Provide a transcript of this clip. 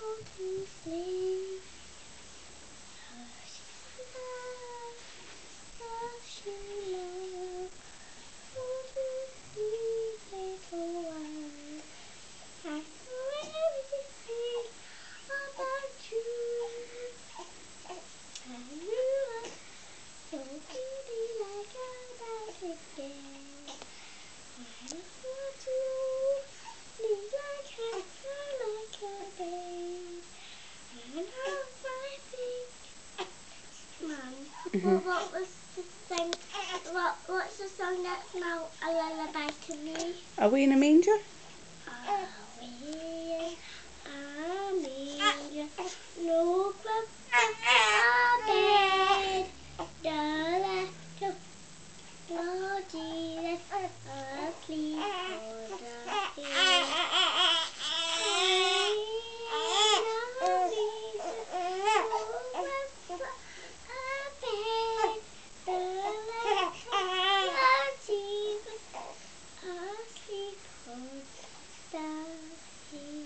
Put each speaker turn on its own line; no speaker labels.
to sleep. Hush, love, hush, love, go to sleep, little one. I know everything about you. And you are so pretty like a magic girl. I just want to sleep like a babe. And I think, Mum, what was the thing? What's the song that's now a lullaby to me?
Are we in a manger?
Are we in a manger? No, but a bed. The little Jesus asleep on the bed. Asleep on the